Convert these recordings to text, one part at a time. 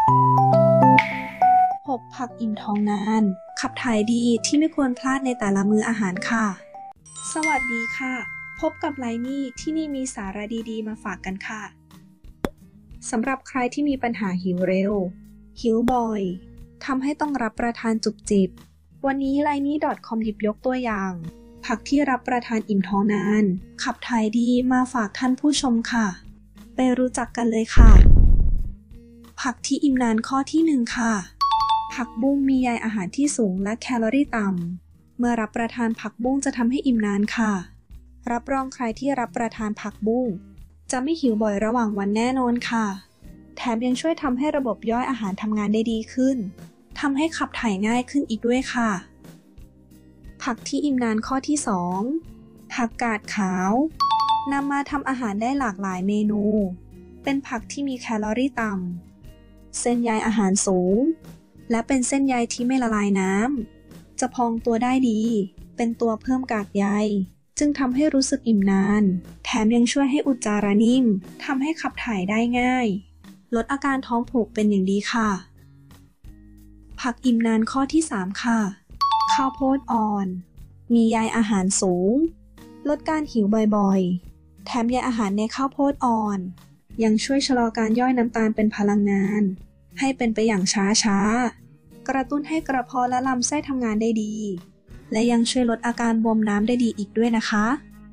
6. ผักอิ่มท้องนานขับถ่ายดีที่ไม่ควรพลาดในแต่ละมื้ออาหารค่ะสวัสดีค่ะพบกับไลนี่ที่นี่มีสาระดีๆมาฝากกันค่ะสำหรับใครที่มีปัญหาหิวเร็วหิวบ่อยทำให้ต้องรับประทานจุบจิบวันนี้ linee.com หยิบยกตัวอย่างผักที่รับประทานอิ่มท้องนานขับถ่ายดีมาฝากท่านผู้ชมค่ะไปรู้จักกันเลยค่ะผักที่อิ่มนานข้อที่1ค่ะผักบุ้งมีใยอาหารที่สูงและแคลอรี่ต่ำเมื่อรับประทานผักบุ้งจะทำให้อิ่มนานค่ะรับรองใครที่รับประทานผักบุ้งจะไม่หิวบ่อยระหว่างวันแน่นอนค่ะแถมยังช่วยทำให้ระบบย่อยอาหารทำงานได้ดีขึ้นทำให้ขับถ่ายง่ายขึ้นอีกด้วยค่ะผักที่อิ่มนานข้อที่2ผักกาดขาวนำมาทำอาหารได้หลากหลายเมนูเป็นผักที่มีแคลอรี่ต่ำเส้นใยอาหารสูงและเป็นเส้นใยที่ไม่ละลายน้ำจะพองตัวได้ดีเป็นตัวเพิ่มกากใยจึงทำให้รู้สึกอิ่มนานแถมยังช่วยให้อุจจาระนิ่มทำให้ขับถ่ายได้ง่ายลดอาการท้องผูกเป็นอย่างดีค่ะผักอิ่มนานข้อที่3ค่ะข้าวโพดอ่อนมีใยอาหารสูงลดการหิวบ่อยๆแถมใยอาหารในข้าวโพดอ่อนยังช่วยชะลอการย่อยน้ำตาลเป็นพลังงานให้เป็นไปอย่างช้าๆกระตุ้นให้กระเพาะและลำไส้ทำงานได้ดีและยังช่วยลดอาการบวมน้ำได้ดีอีกด้วยนะคะ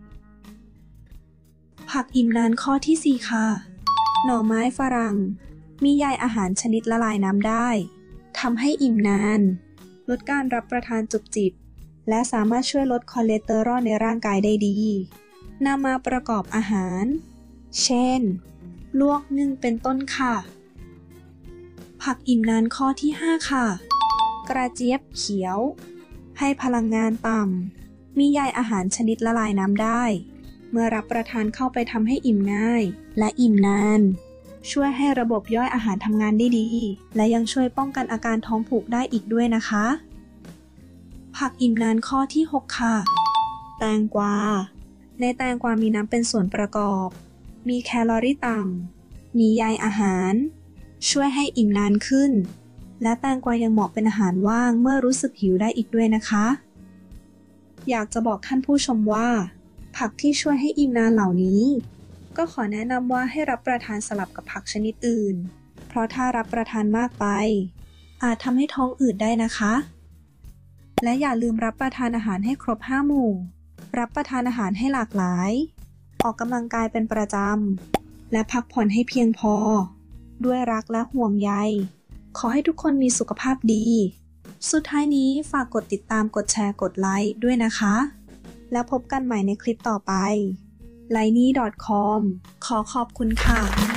ผักอิ่มนานข้อที่4ค่ะหน่อไม้ฝรั่งมีใยอาหารชนิดละลายน้ำได้ทำให้อิ่มนานลดการรับประทานจุบจิบและสามารถช่วยลดคอเลสเตอรอลในร่างกายได้ดีนำมาประกอบอาหารเช่นลวกนึ่งเป็นต้นค่ะผักอิ่มนานข้อที่5ค่ะกระเจี๊ยบเขียวให้พลังงานต่ำมีใยอาหารชนิดละลายน้ำได้เมื่อรับประทานเข้าไปทำให้อิ่มง่ายและอิ่มนานช่วยให้ระบบย่อยอาหารทำงานได้ดีและยังช่วยป้องกันอาการท้องผูกได้อีกด้วยนะคะผักอิ่มนานข้อที่6ค่ะแตงกวาในแตงกวามีน้ำเป็นส่วนประกอบมีแคลอรี่ต่ำมีใยอาหารช่วยให้อิ่มนานขึ้นและแตงกวายังเหมาะเป็นอาหารว่างเมื่อรู้สึกหิวได้อีกด้วยนะคะอยากจะบอกท่านผู้ชมว่าผักที่ช่วยให้อิ่มนานเหล่านี้ก็ขอแนะนำว่าให้รับประทานสลับกับผักชนิดอื่นเพราะถ้ารับประทานมากไปอาจทำให้ท้องอืดได้นะคะและอย่าลืมรับประทานอาหารให้ครบ5 หมู่รับประทานอาหารให้หลากหลายออกกำลังกายเป็นประจำและพักผ่อนให้เพียงพอด้วยรักและห่วงใยขอให้ทุกคนมีสุขภาพดีสุดท้ายนี้ฝากกดติดตามกดแชร์กดไลค์ด้วยนะคะแล้วพบกันใหม่ในคลิปต่อไป linee.com ขอขอบคุณค่ะ